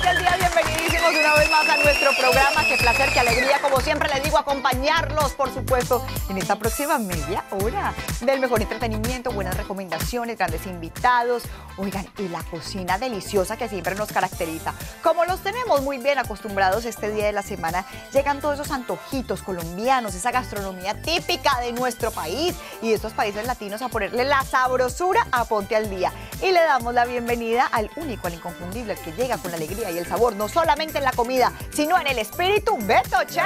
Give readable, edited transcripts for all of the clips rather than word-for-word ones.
Ponte al Día, bienvenidísimos una vez más a nuestro programa. Qué placer, qué alegría, como siempre les digo, acompañarlos, por supuesto, en esta próxima media hora del mejor entretenimiento, buenas recomendaciones, grandes invitados, oigan, y la cocina deliciosa que siempre nos caracteriza. Como los tenemos muy bien acostumbrados este día de la semana, llegan todos esos antojitos colombianos, esa gastronomía típica de nuestro país y de estos países latinos a ponerle la sabrosura a Ponte al Día. Y le damos la bienvenida al único, al inconfundible, el que llega con la alegría y el sabor, no solamente en la comida, sino en el espíritu, Beto Chef.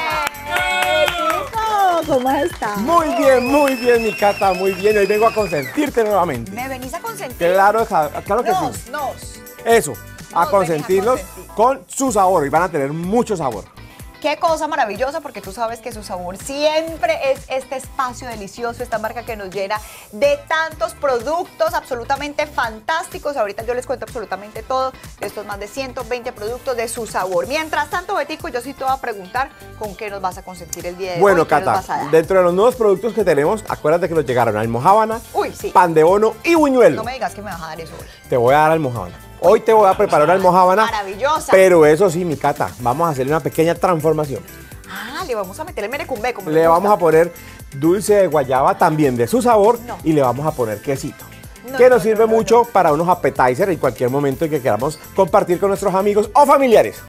¿Cómo estás? Muy bien, mi Cata, muy bien. Hoy vengo a consentirte nuevamente. ¿Me venís a consentir? Claro que sí. Eso, a consentirlos con su sabor y van a tener mucho sabor. Qué cosa maravillosa, porque tú sabes que su sabor siempre es este espacio delicioso, esta marca que nos llena de tantos productos absolutamente fantásticos. Ahorita yo les cuento absolutamente todo de estos más de 120 productos de su sabor. Mientras tanto, Betico, yo sí te voy a preguntar con qué nos vas a consentir el día de hoy. Bueno, Cata, dentro de los nuevos productos que tenemos, acuérdate que nos llegaron almojábana, sí, pan de bono y buñuelo. No me digas que me vas a dar eso hoy. Te voy a dar almojábana. Hoy te voy a preparar una almojábana maravillosa. Pero eso sí, mi Cata, vamos a hacerle una pequeña transformación. Le vamos a meter el merecumbe, como le vamos a poner dulce de guayaba también de su sabor y le vamos a poner quesito. Que nos sirve mucho para unos appetizers en cualquier momento en que queramos compartir con nuestros amigos o familiares.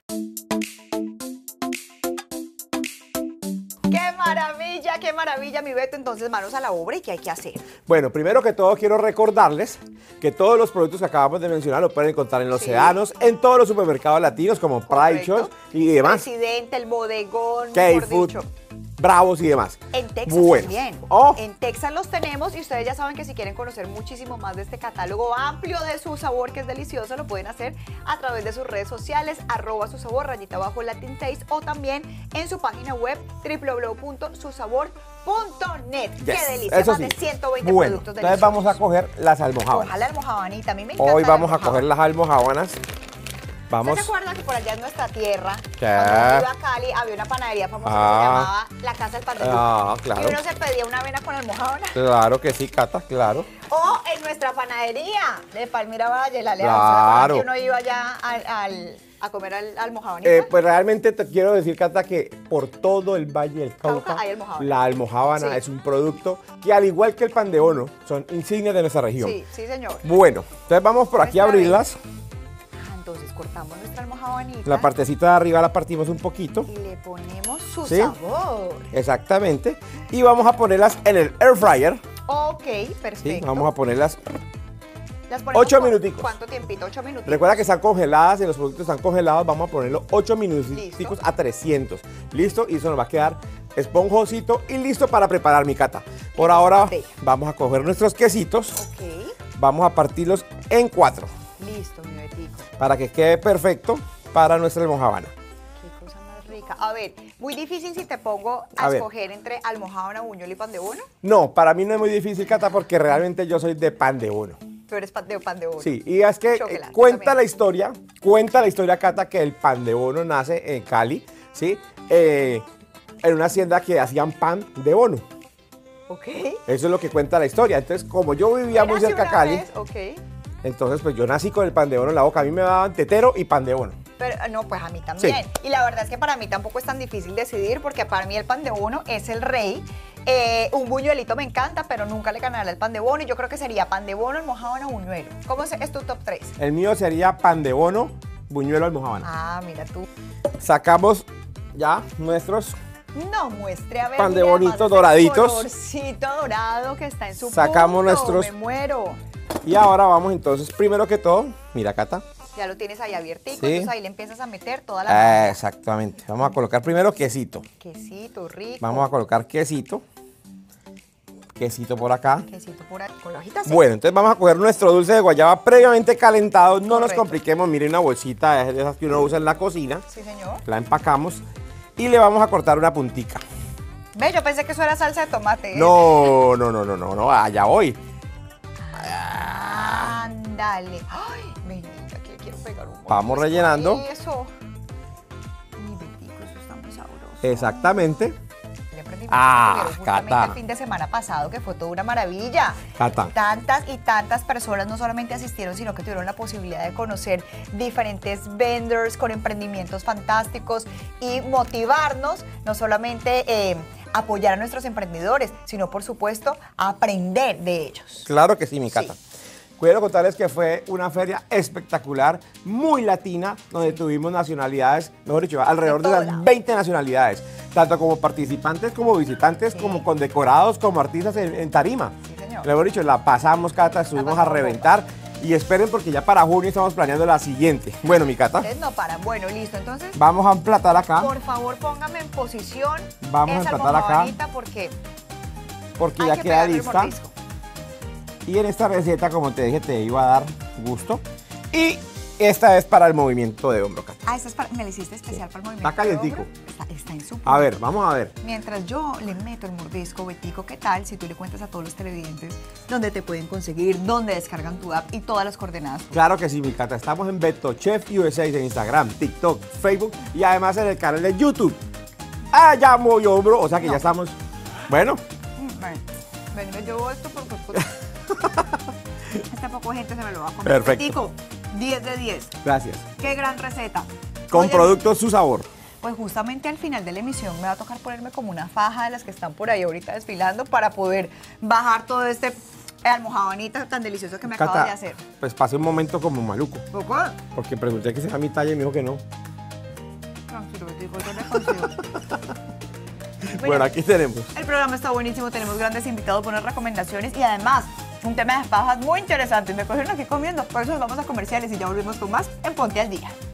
¡Qué maravilla, mi Beto! Entonces, manos a la obra, ¿y qué hay que hacer? Bueno, primero que todo quiero recordarles que todos los productos que acabamos de mencionar los pueden encontrar en los sedanos, en todos los supermercados latinos como Pride Choice y demás. Presidente, El Bodegón, K-Food, Bravos y demás. En Texas también. En Texas los tenemos y ustedes ya saben que si quieren conocer muchísimo más de este catálogo amplio de su sabor, que es delicioso, lo pueden hacer a través de sus redes sociales, @susabor, _LatinTaste, o también en su página web www.susabor.net. ¡Qué delicia! Más de 120 productos deliciosos. Entonces vamos a coger las almojábanas. Ojalá almojabanita, a mí me encanta. Hoy vamos a coger las almojábanas. ¿Usted se acuerda que por allá en nuestra tierra, cuando iba a Cali, había una panadería famosa que se llamaba La Casa del Pan de Yuca? Claro. Y uno se pedía una avena con almojábana. Claro que sí, Cata, claro. O en nuestra panadería de Palmira Valle, la Alianza, que uno iba allá a comer almojábanita. Pues realmente te quiero decir, Cata, que por todo el Valle del Cauca hay almojábana. La almojábana es un producto que, al igual que el pan de bono, son insignias de nuestra región. Sí, señor. Bueno, entonces vamos por aquí a abrirlas. Entonces cortamos nuestra almojábanita. La partecita de arriba la partimos un poquito. Y le ponemos su sabor. Exactamente. Y vamos a ponerlas en el air fryer. Ok, perfecto. Sí, vamos a ponerlas 8 minuticos. ¿Cuánto tiempito? 8 minutos. Recuerda que están congeladas y los productos están congelados. Vamos a ponerlo 8 minuticos a 300. ¿Listo? Y eso nos va a quedar esponjosito y listo para preparar, mi Cata. Por ahora vamos a coger nuestros quesitos. Ok. Vamos a partirlos en 4. Listo, mi Betico. Para que quede perfecto para nuestra almojábana. Qué cosa más rica. A ver, muy difícil si te pongo a escoger entre almojábana, buñuelo y pan de bono. No, para mí no es muy difícil, Cata, porque realmente yo soy de pan de bono. Tú eres pan de bono. Sí, y es que cuenta la historia, Cata, que el pan de bono nace en Cali, ¿sí? En una hacienda que hacían pan de bono. Ok. Eso es lo que cuenta la historia. Entonces, como yo vivía muy cerca de Cali, entonces pues yo nací con el pan de bono en la boca. A mí me daban tetero y pan de bono. Pero no, pues a mí también. Sí. Y la verdad es que para mí tampoco es tan difícil decidir, porque para mí el pan de bono es el rey. Un buñuelito me encanta, pero nunca le ganará el pan de bono. Y yo creo que sería pan de bono, almojábana o buñuelo. ¿Cómo es tu top 3? El mío sería pan de bono, buñuelo, almojábana. Ah, mira tú. Sacamos ya nuestros... No muestre, a ver. Pan de bonitos doraditos. Colorcito dorado que está en su Sacamos nuestros. Me muero. Y ahora vamos entonces, primero que todo, mira, Cata. Ya lo tienes ahí abiertico, entonces ahí le empiezas a meter toda la masa. Exactamente. Vamos a colocar primero quesito. Quesito, rico. Vamos a colocar quesito. Quesito por acá. Quesito por aquí, con la hojita. Bueno, entonces vamos a coger nuestro dulce de guayaba previamente calentado. No nos compliquemos, miren, una bolsita de esas que uno usa en la cocina. Sí, señor. La empacamos y le vamos a cortar una puntica. Ve, yo pensé que eso era salsa de tomate. No, allá voy. Ándale. Ay, venga, que le quiero pegar un poco. Vamos rellenando. Eso. Mi Betico, eso está muy sabroso. Exactamente. Le prendí justamente el fin de semana pasado, que fue toda una maravilla. Cata. Tantas y tantas personas no solamente asistieron, sino que tuvieron la posibilidad de conocer diferentes vendors con emprendimientos fantásticos y motivarnos, no solamente apoyar a nuestros emprendedores, sino por supuesto aprender de ellos. Claro que sí, mi Cata. Sí. Quiero contarles que fue una feria espectacular, muy latina, donde tuvimos nacionalidades, mejor dicho, alrededor de las 20 nacionalidades, tanto como participantes, como visitantes, como condecorados, como artistas en tarima. Sí, señor. Mejor dicho, la pasamos, Cata, estuvimos a reventar. Y esperen porque ya para junio estamos planeando la siguiente. Bueno, mi Cata. Ustedes no paran. Bueno, listo. Entonces, vamos a emplatar acá. por favor, póngame en posición. Vamos a emplatar acá. Porque ya queda lista. Y en esta receta, como te dije, te iba a dar gusto. Y esta es para el movimiento de hombro, Cata. Ah, esta es para, me la hiciste especial para el movimiento. Está calientico. Está en su. A ver, vamos a ver. Mientras yo le meto el mordisco, Betico, ¿qué tal si tú le cuentas a todos los televidentes dónde te pueden conseguir, dónde descargan tu app y todas las coordenadas? Claro que sí, mi Cata. Estamos en BetoChef USA en Instagram, TikTok, Facebook y además en el canal de YouTube. Ya movió hombro, o sea que ya estamos. Bueno. Bueno, yo llevo esto porque esta poco gente se me lo va a comer. Perfecto. Betico, 10 de 10. Gracias. Qué gran receta. Con Oye, productos su sabor. pues justamente al final de la emisión me va a tocar ponerme como una faja de las que están por ahí ahorita desfilando para poder bajar todo este almohabanita tan delicioso que me acabas de hacer. Pues pasé un momento como maluco. ¿Por qué? Porque pregunté que si era mi talla y me dijo que no. Tranquilo, Betico, yo le consigo. Bueno, aquí tenemos. El programa está buenísimo, tenemos grandes invitados, buenas recomendaciones y además un tema de fajas muy interesante. Me cogieron aquí comiendo, por eso nos vamos a comerciales y ya volvemos con más en Ponte al Día.